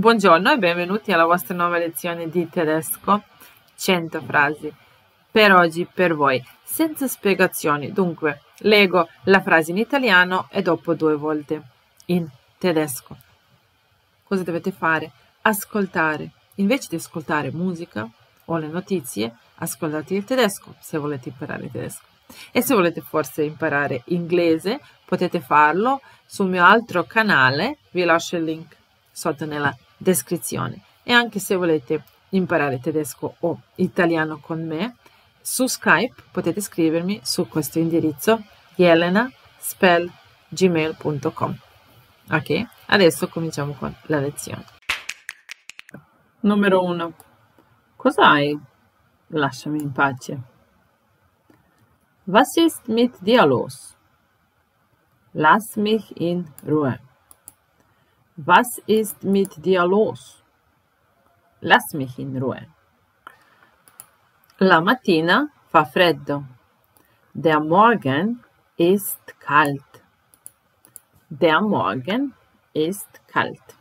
Buongiorno e benvenuti alla vostra nuova lezione di tedesco. 100 frasi per oggi per voi, senza spiegazioni. Dunque, leggo la frase in italiano e dopo 2 volte in tedesco. Cosa dovete fare? Ascoltare. Invece di ascoltare musica o le notizie, ascoltate il tedesco se volete imparare il tedesco. E se volete forse imparare inglese, potete farlo sul mio altro canale, vi lascio il link sotto nella descrizione. E anche se volete imparare tedesco o italiano con me, su Skype potete scrivermi su questo indirizzo jelena@gmail.com. Ok? Adesso cominciamo con la lezione. Numero 1. Cos'hai? Lasciami in pace. Was ist mit dir los? Lass mich in Ruhe. Was ist mit dir los? Lass mich in Ruhe. La mattina fa freddo. Der Morgen ist kalt. Der Morgen ist kalt.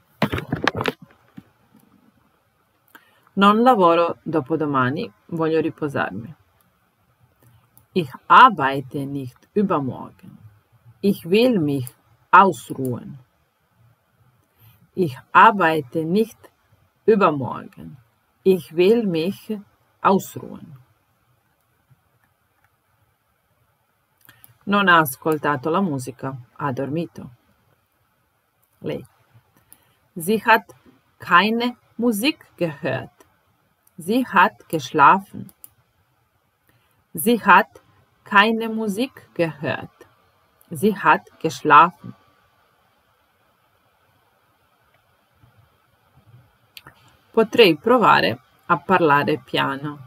Non lavoro dopodomani, voglio riposarmi. Ich arbeite nicht übermorgen. Ich will mich ausruhen. Ich arbeite nicht übermorgen. Ich will mich ausruhen. Non ha ascoltato la musica, ha dormito. Lei. Sie hat keine Musik gehört. Sie hat geschlafen. Sie hat keine Musik gehört. Sie hat geschlafen. Potrei provare a parlare piano.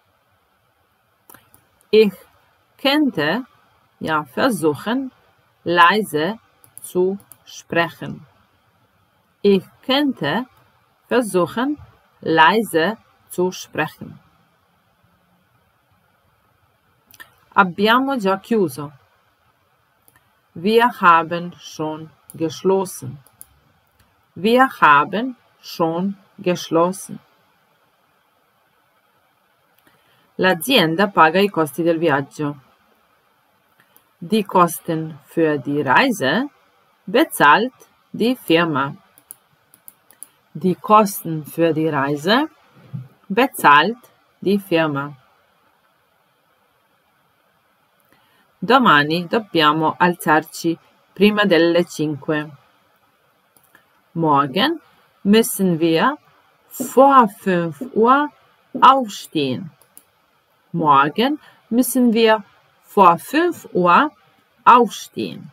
Ich könnte versuchen, leise zu sprechen. Ich könnte versuchen, leise zu sprechen. Abbiamo già chiuso. Wir haben schon geschlossen. Wir haben schon geschlossen. L'azienda paga i costi del viaggio. Die Kosten für die Reise bezahlt die Firma. Die Kosten für die Reise bezahlt die Firma. Domani dobbiamo alzarci prima delle 5. Morgen müssen wir vor 5 Uhr aufstehen. Morgen müssen wir vor 5 Uhr aufstehen.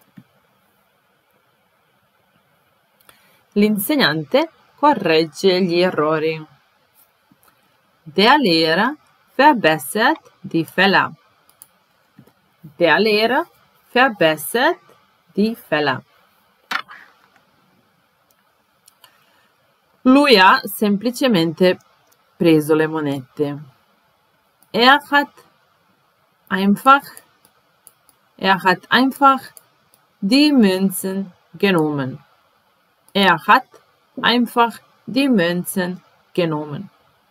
L'insegnante corregge gli errori. Der Lehrer verbessert die Fehler. Der Lehrer verbessert die Fehler. Lui ha semplicemente preso le monete. Er hat einfach die Münzen genommen. Er hat einfach die Münzen genommen.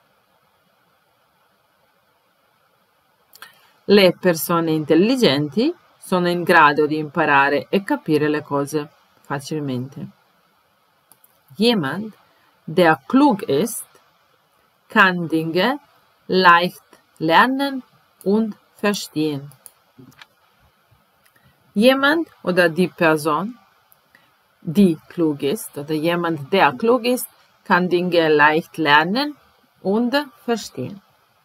Le persone intelligenti sono in grado di imparare e capire le cose facilmente. Jemand, der klug ist, kann Dinge leicht lernen und verstehen. Jemand oder die Person, die klug ist, oder jemand, der klug ist, kann Dinge leicht lernen und verstehen.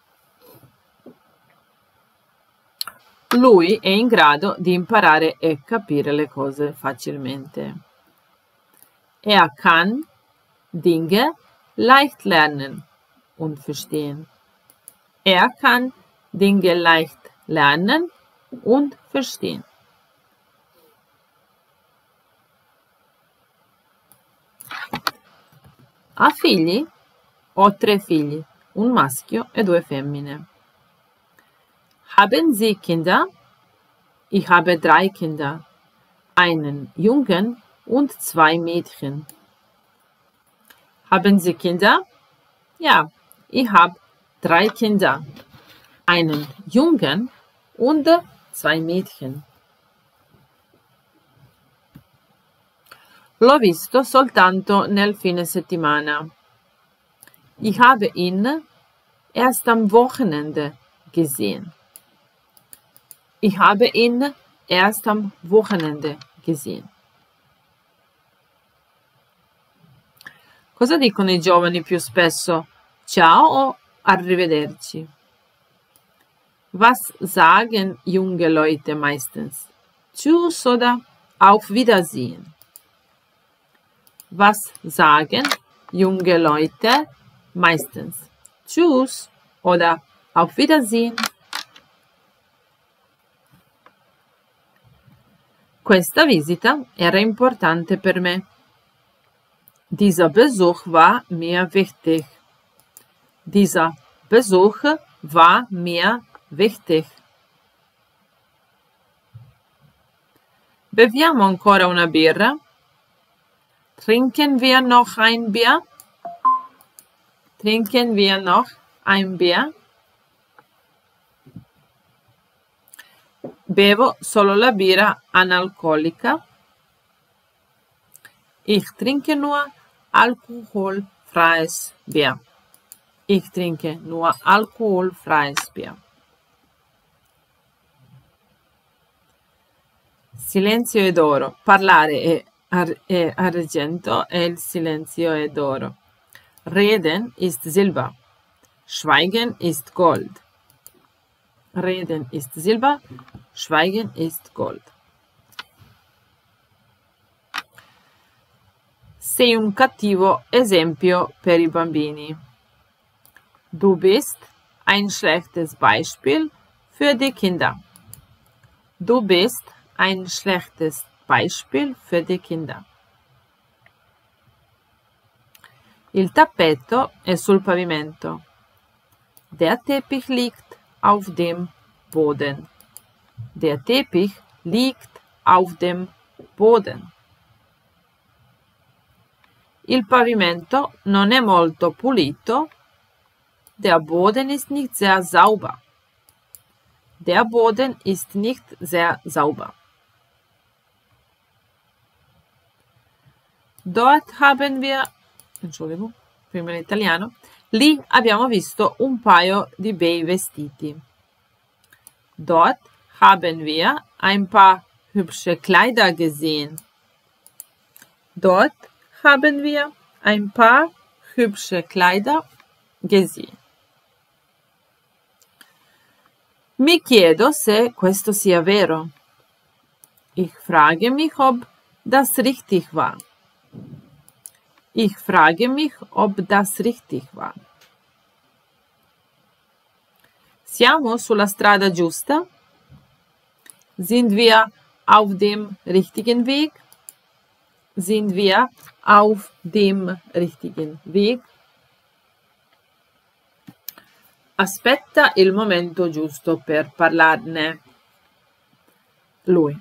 Lui è in grado di imparare e capire le cose facilmente. Er kann Dinge leicht lernen und verstehen. Er kann Dinge leicht lernen und verstehen. Ha figli? Ho 3 figli, un maschio e 2 femmine. Haben Sie Kinder? Ich habe 3 Kinder, einen Jungen und 2 Mädchen. Haben Sie Kinder? Ja, ich habe 3 Kinder. Einen Jungen und 2 Mädchen. L'ho visto soltanto nel fine settimana. Ich habe ihn erst am Wochenende gesehen. Ich habe ihn erst am Wochenende gesehen. Cosa dicono i giovani più spesso? Ciao o arrivederci? Was sagen junge Leute meistens? Tschüss oder auf Wiedersehen? Was sagen junge Leute meistens? Tschüss oder auf Wiedersehen? Questa visita era importante per me. Dieser Besuch war mir wichtig. Dieser Besuch war mir wichtig. Beviamo ancora una birra? Trinken wir noch ein Bier? Trinken wir noch ein Bier? Bevo solo la birra analcolica. Ich trinke nur alkoholfreies Bier. Ich trinke nur alkoholfreies Bier. Silenzio è d'oro. Parlare è argento e il silenzio è d'oro. Reden ist Silber. Schweigen ist Gold. Reden ist Silber. Schweigen ist Gold. Sei un cattivo esempio per i bambini. Du bist ein schlechtes Beispiel für die Kinder. Du bist ein schlechtes Beispiel für die Kinder. Il tappeto è sul pavimento. Der Teppich liegt auf dem Boden. Der Teppich liegt auf dem Boden. Il pavimento non è molto pulito. Der Boden ist nicht sehr sauber. Der Boden ist nicht sehr sauber. Dort haben wir, prima in italiano, lì abbiamo visto un paio di bei vestiti. Dort haben wir ein paar hübsche Kleider gesehen. Dort haben wir ein paar hübsche Kleider gesehen. Mi chiedo se questo sia vero. Ich frage mich, ob das richtig war. Ich frage mich, ob das richtig war. Siamo sulla strada giusta? Sind wir auf dem richtigen Weg? Sind wir auf dem richtigen Weg? Aspetta il momento giusto per parlarne. Lui.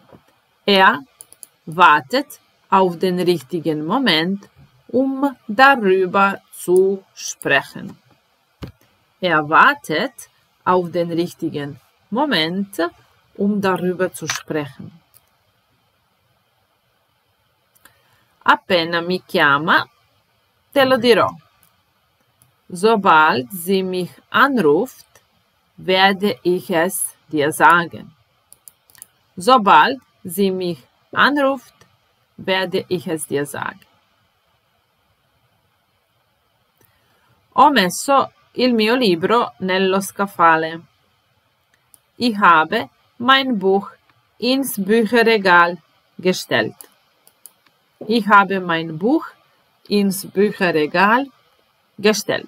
Wartet auf den richtigen Moment, um darüber zu sprechen. Wartet auf den richtigen Moment, um darüber zu sprechen. Appena mi chiama, te lo dirò. Sobald sie mich anruft, werde ich es dir sagen. Sobald sie mich anruft, werde ich es dir sagen. Ho messo il mio libro nello scaffale. Ich habe mein Buch ins Bücherregal gestellt. Ich habe mein Buch ins Bücherregal gestellt.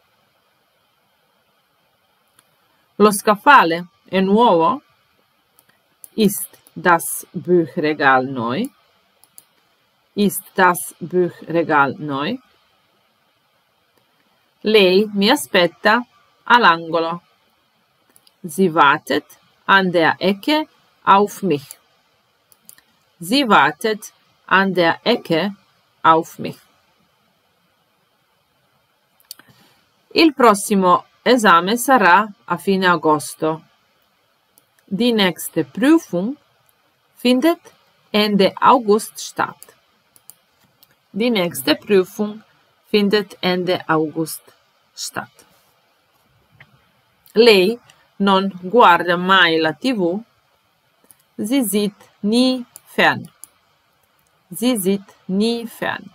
Lo scaffale è nuovo? Ist das Buchregal neu? Ist das Buchregal neu? Lei mi aspetta all'angolo. Sie wartet an der Ecke auf mich. Sie wartet an der Ecke auf mich. Il prossimo esame sarà a fine agosto. Die nächste Prüfung findet Ende August statt. Die nächste Prüfung findet Ende August statt. Lei non guarda mai la TV. Sie sieht nie fern. Sie sieht nie fern.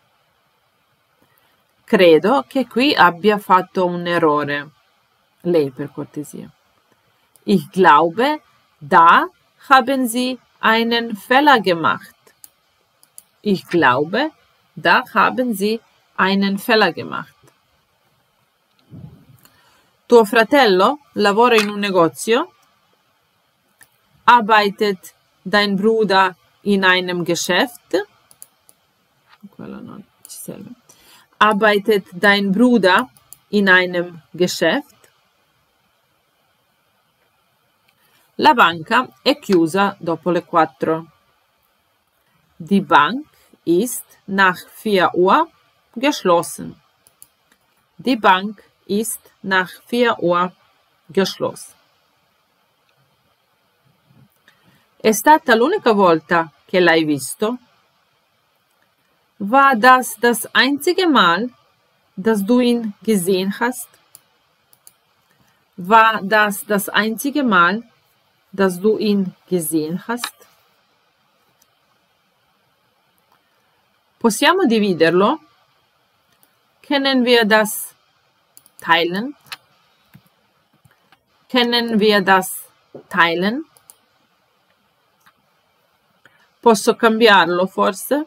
Credo che qui abbia fatto un errore. Lei, per cortesia. Ich glaube, da haben Sie einen Fehler gemacht. Ich glaube, da haben Sie einen Fehler gemacht. Tuo fratello lavora in un negozio? Arbeitet dein Bruder in einem Geschäft? Quello non ci serve. Arbeitet dein Bruder in einem Geschäft? La banca è chiusa dopo le 4. Die Bank ist nach 4 Uhr geschlossen. Die Bank ist nach 4 Uhr geschlossen. È stata l'unica volta che l'hai visto? War das das einzige Mal, dass du ihn gesehen hast? War das das einzige Mal, dass du ihn gesehen hast? Possiamo dividerlo? Können wir das teilen? Können wir das teilen? Posso cambiarlo forse?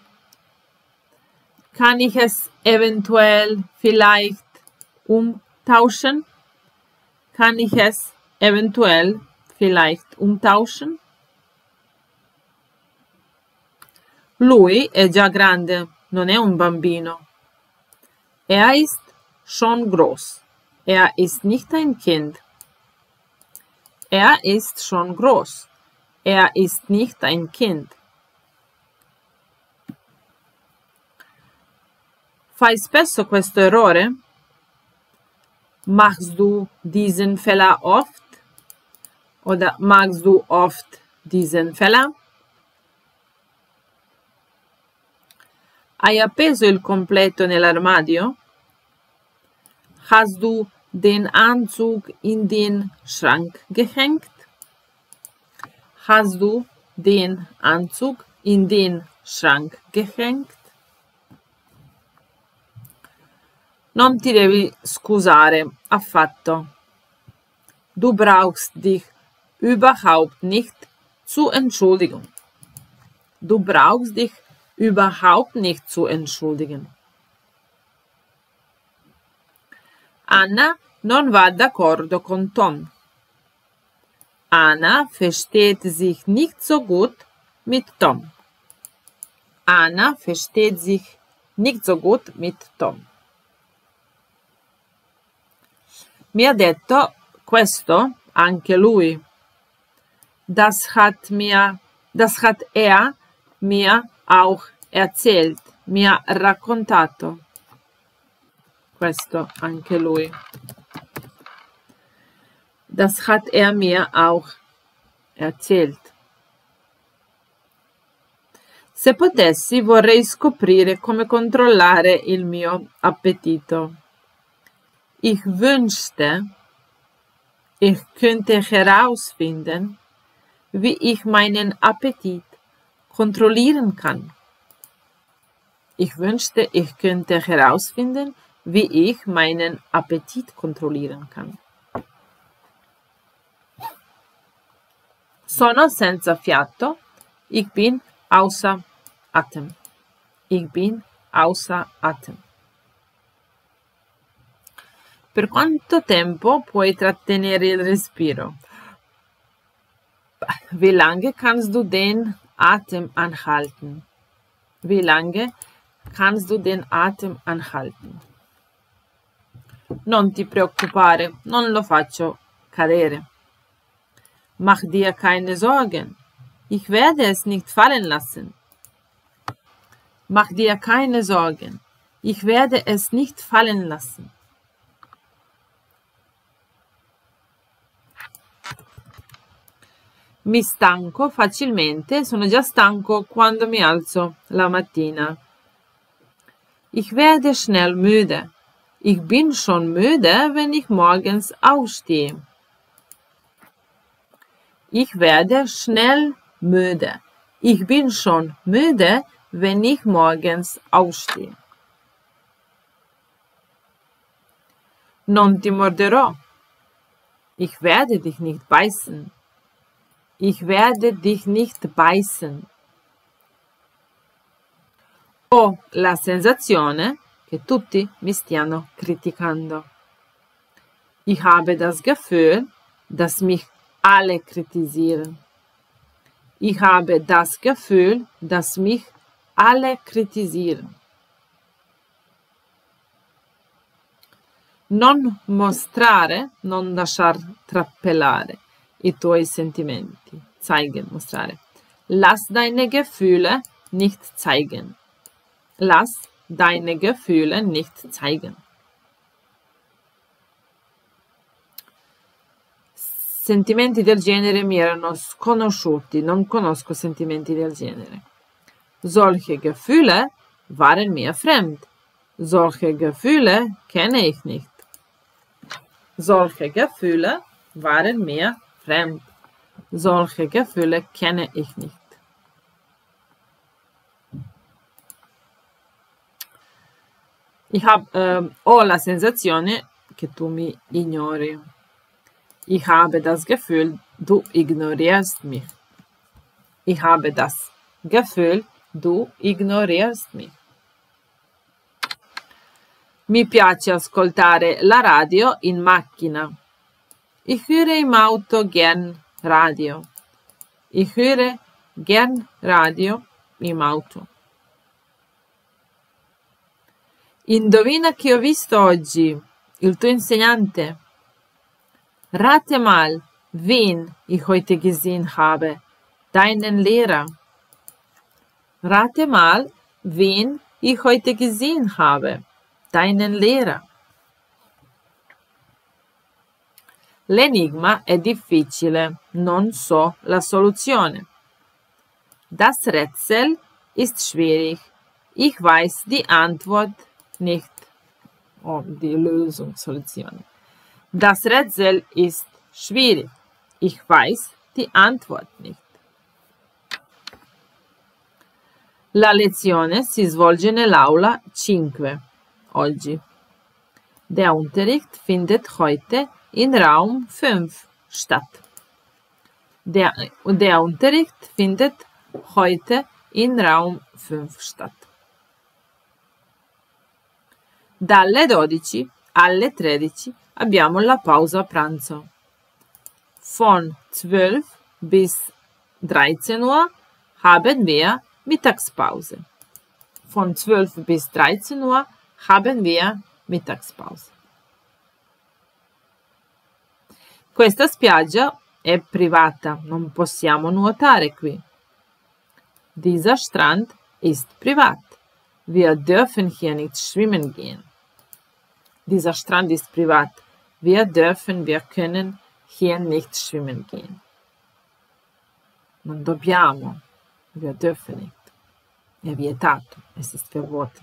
Kann ich es eventuell vielleicht umtauschen? Kann ich es eventuell vielleicht umtauschen? Lui è già grande, non è un bambino. Er ist schon groß. Er ist nicht ein Kind. Er ist schon groß. Er ist nicht ein Kind. Fai spesso questo errore? Machst du diesen Fehler oft? Oder machst du oft diesen Fehler? Hai appeso il completo nell'armadio? Hast du den Anzug in den Schrank gehängt? Hast du den Anzug in den Schrank gehängt? Non ti devi scusare affatto. Du brauchst dich überhaupt nicht zu entschuldigen. Du brauchst dich überhaupt nicht zu entschuldigen. Anna non va d'accordo con Tom. Anna versteht sich nicht so gut mit Tom. Anna versteht sich nicht so gut mit Tom. Mi ha detto questo anche lui. Das hat er mir auch erzählt, mi ha raccontato. Questo anche lui. Das hat er mir auch erzählt. Se potessi vorrei scoprire come controllare il mio appetito. Ich wünschte, ich könnte herausfinden, wie ich meinen Appetit kontrollieren kann. Ich wünschte, ich könnte herausfinden, wie ich meinen Appetit kontrollieren kann. Sono senza fiato. Ich bin außer Atem. Ich bin außer Atem. Per quanto tempo puoi trattenere il respiro? Wie lange kannst du den Atem anhalten? Wie lange kannst du den Atem anhalten? Non ti preoccupare, non lo faccio cadere. Mach dir keine Sorgen, ich werde es nicht fallen lassen. Mach dir keine Sorgen, ich werde es nicht fallen lassen. Mi stanco facilmente, sono già stanco quando mi alzo la mattina. Ich werde schnell müde. Ich bin schon müde, wenn ich morgens aufstehe. Ich werde schnell müde. Ich bin schon müde, wenn ich morgens aufstehe. Non ti morderò. Ich werde dich nicht beißen. Ich werde dich nicht beißen. Ho la sensazione che tutti mi stiano criticando. Ich habe das Gefühl, dass mich alle kritisieren. Ich habe das Gefühl, dass mich alle kritisieren. Non mostrare, non lasciar trappellare i tuoi sentimenti. Zeigen, mostrare. Lass deine Gefühle nicht zeigen. Lass deine Gefühle nicht zeigen. Sentimenti del genere mi erano sconosciuti, non conosco sentimenti del genere. Solche Gefühle waren mir fremd. Solche Gefühle kenne ich nicht. Solche Gefühle waren mir fremd. Solche Gefühle kenne ich nicht. Ho la sensazione che tu mi ignori. Ich habe das Gefühl, du ignorierst mich. Ich habe das Gefühl, du ignorierst mich. Mi piace ascoltare la radio in macchina. Ich höre im Auto gern Radio. Ich höre gern Radio im Auto. Indovina chi ho visto oggi? Il tuo insegnante. Rate mal, wen ich heute gesehen habe. Deinen Lehrer. Rate mal, wen ich heute gesehen habe. Deinen Lehrer. L'enigma è difficile, non so la soluzione. Das Rätsel ist schwierig. Ich weiß die Antwort nicht. Oh, die Lösung, Soluzione. Das Rätsel ist schwierig. Ich weiß die Antwort nicht. La lezione si svolge nell'aula 5. Oggi. Der Unterricht findet heute in Raum 5 statt. Der Unterricht findet heute in Raum 5 statt. Dalle 12 alle 13 abbiamo la pausa pranzo. Von 12 bis 13 Uhr haben wir Mittagspause. Von 12 bis 13 Uhr haben wir Mittagspause. Questa spiaggia è privata, non possiamo nuotare qui. Dieser Strand ist privat. Wir dürfen hier nicht schwimmen gehen. Dieser Strand ist privat. Wir können hier nicht schwimmen gehen. Non dobbiamo. Wir dürfen nicht. È vietato. Es ist verboten.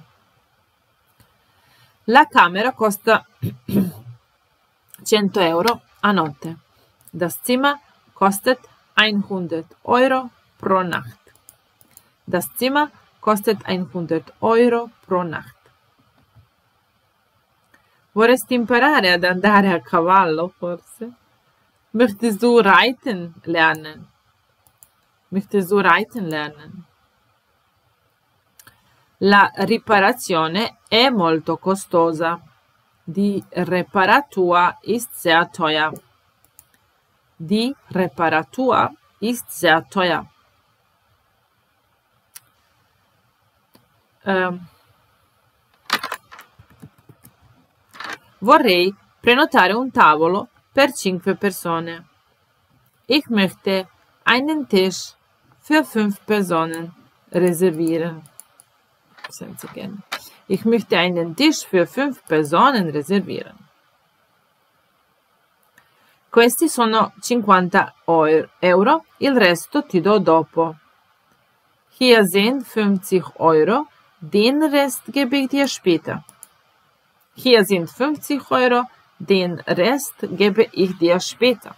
La camera costa 100 Euro a notte. Das Zimmer kostet 100 Euro pro Nacht. Das Zimmer kostet 100 Euro pro Nacht. Vorresti imparare ad andare a cavallo, forse? Möchtest du reiten lernen? Möchtest du reiten lernen? La riparazione è molto costosa. Die Reparatur ist sehr teuer. Die Reparatur ist sehr teuer. Vorrei prenotare un tavolo per 5 persone. Ich möchte einen Tisch für 5 Personen reservieren. Senza gerne. Ich möchte einen Tisch für 5 Personen reservieren. Questi sono 50 euro, il resto ti do dopo. Hier sind 50 Euro, den Rest gebe ich dir später. Hier sind 50 Euro, den Rest gebe ich dir später.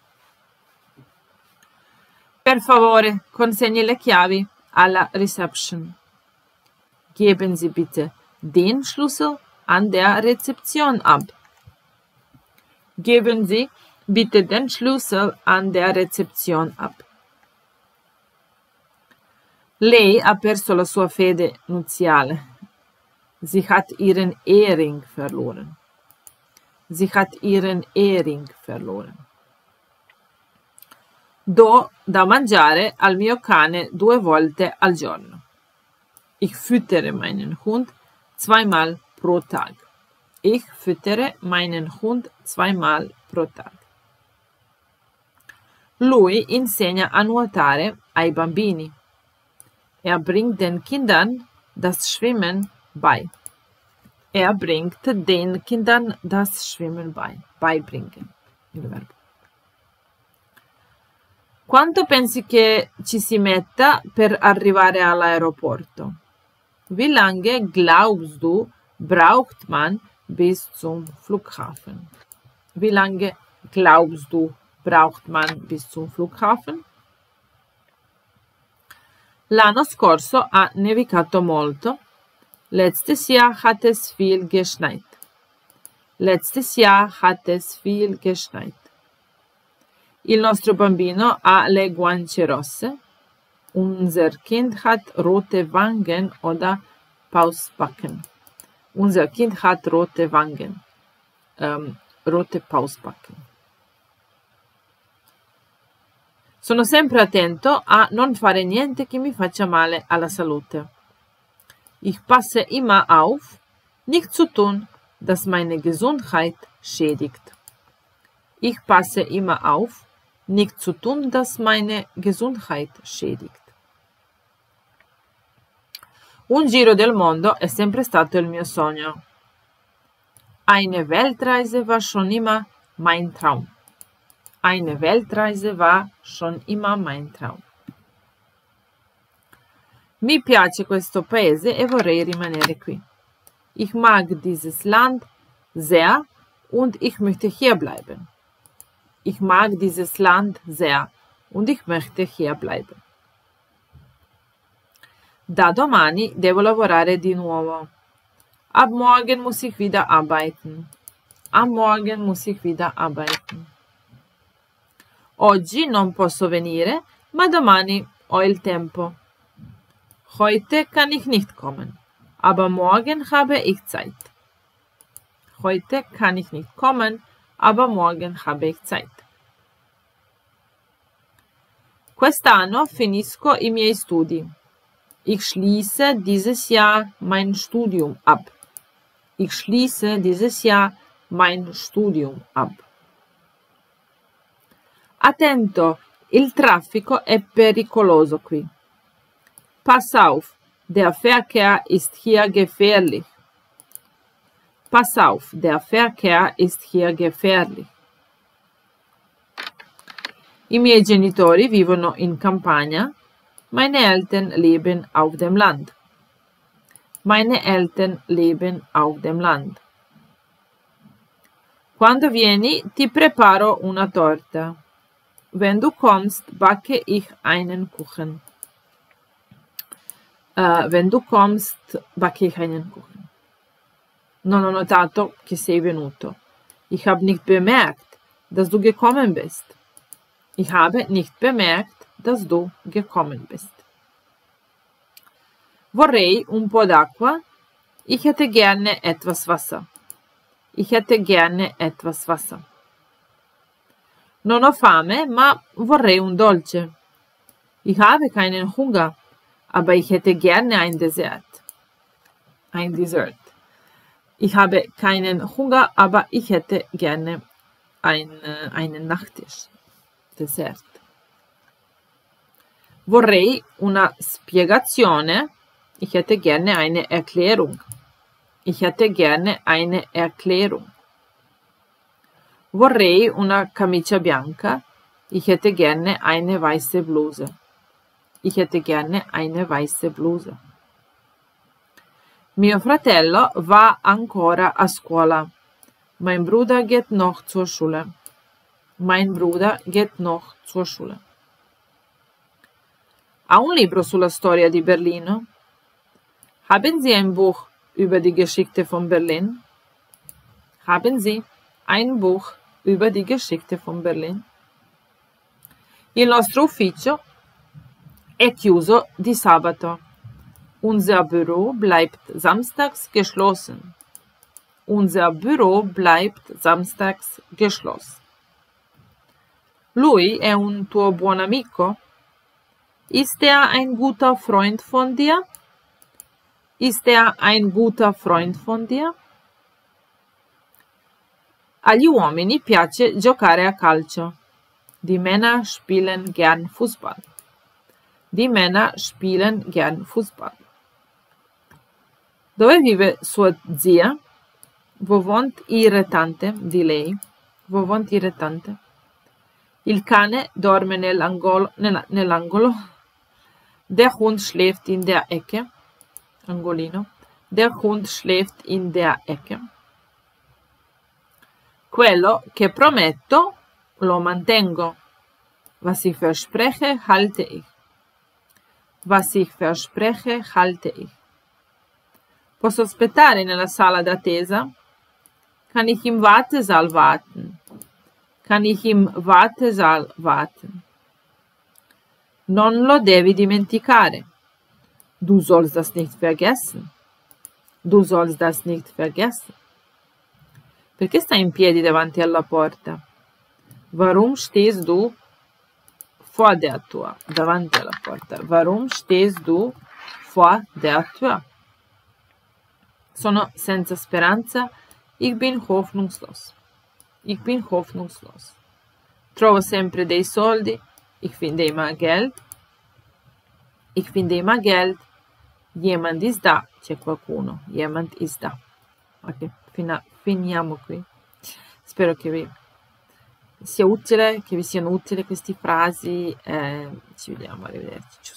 Per favore, consegni le chiavi alla reception. Geben Sie bitte den Schlüssel an der Rezeption ab. Geben Sie bitte den Schlüssel an der Rezeption ab. Lei ha perso la sua fede nuziale. Sie hat ihren Ehering verloren. Sie hat ihren Ehering verloren. Do da mangiare al mio cane 2 volte al giorno. Ich füttere meinen Hund 2-mal pro Tag. Ich füttere meinen Hund 2-mal pro Tag. Lui insegna a nuotare ai bambini. Er bringt den Kindern das Schwimmen bei. Er bringt den Kindern das Schwimmen bei. Beibringen. Il verbo. Quanto pensi che ci si metta per arrivare all'aeroporto? Wie lange glaubst du, braucht man bis zum Flughafen? Wie lange glaubst du, braucht man bis zum Flughafen? L'anno scorso ha nevicato molto. Letztes Jahr hat es viel geschneit. Letztes Jahr hat es viel geschneit. Il nostro bambino ha le guance rosse. Unser Kind hat rote Wangen oder Pausbacken. Unser Kind hat rote Wangen. Rote Pausbacken. Sono sempre attento a non fare niente che mi faccia male alla salute. Ich passe immer auf, nichts zu tun, das meine Gesundheit schädigt. Ich passe immer auf, nichts zu tun, das meine Gesundheit schädigt. Un giro del mondo è sempre stato il mio sogno. Eine Weltreise war schon immer mein Traum. Eine Weltreise war schon immer mein Traum. Mi piace questo paese e vorrei rimanere qui. Ich mag dieses Land sehr und ich möchte hier bleiben. Ich mag dieses Land sehr und ich möchte hier bleiben. Da domani devo lavorare di nuovo. Ab morgen muss ich wieder arbeiten. Ab morgen muss ich wieder arbeiten. Oggi non posso venire, ma domani ho il tempo. Heute kann ich nicht kommen, aber morgen habe ich Zeit. Heute kann ich nicht kommen, aber morgen habe ich Zeit. Quest'anno finisco i miei studi. Ich schließe dieses Jahr mein Studium ab. Ich schließe dieses Jahr mein Studium ab. Attento, il traffico è pericoloso qui. Pass auf, der Verkehr ist hier gefährlich. Pass auf, der Verkehr ist hier gefährlich. I miei genitori vivono in campagna. Meine Eltern leben auf dem Land. Meine Eltern leben auf dem Land. Quando vieni, ti preparo una torta. Wenn du kommst, backe ich einen Kuchen. Wenn du kommst, backe ich einen Kuchen. Non ho notato che sei venuto. Ich habe nicht bemerkt, dass du gekommen bist. Ich habe nicht bemerkt, dass du gekommen bist. Vorrei un po' d'acqua. Ich hätte gerne etwas Wasser. Ich hätte gerne etwas Wasser. Non ho fame, ma vorrei un dolce. Ich habe keinen Hunger, aber ich hätte gerne ein Dessert. Ein Dessert. Ich habe keinen Hunger, aber ich hätte gerne einen Nachtisch. Dessert. Vorrei una spiegazione. Ich hätte gerne eine Erklärung. Ich hätte gerne eine Erklärung. Vorrei una camicia bianca. Ich hätte gerne eine weiße Bluse. Ich hätte gerne eine weiße Bluse. Mio fratello va ancora a scuola. Mein Bruder geht noch zur Schule. Mein Bruder geht noch zur Schule. Ha un libro sulla storia di Berlino? Haben Sie ein Buch über die Geschichte von Berlin? Haben Sie ein Buch über die Geschichte von Berlin? Il nostro ufficio è chiuso di sabato. Unser Büro bleibt samstags geschlossen. Unser Büro bleibt samstags geschlossen. Lui è un tuo buon amico? Ist er ein guter Freund von dir? Ist er ein guter Freund von dir? Agli uomini piace giocare a calcio. Die Männer spielen gern Fußball. Die Männer spielen gern Fußball. Dove vive sua zia? Wo wohnt ihre Tante? Di lei. Wo wohnt ihre Tante? Il cane dorme nell'angolo. Der Hund schläft in der Ecke. Angolino. Der Hund schläft in der Ecke. Quello che prometto lo mantengo. Was ich verspreche, halte ich. Was ich verspreche, halte ich. Posso aspettare nella sala d'attesa? Kann ich im Wartesaal warten? Kann ich im Wartesaal warten? Non lo devi dimenticare. Du sollst das nicht vergessen. Du sollst das nicht vergessen. Perché stai in piedi davanti alla porta? Warum stehst du vor der Tür? Davanti alla porta. Warum stehst du vor der Tür? Sono senza speranza. Ich bin hoffnungslos. Ich bin hoffnungslos. Trovo sempre dei soldi. Ich finde immer Geld. Ich finde immer Geld. Jemand ist da. C'è qualcuno. Jemand ist da. Ok, finiamo qui. Spero che vi sia utile, che vi siano utili queste frasi. Ci vediamo, arrivederci.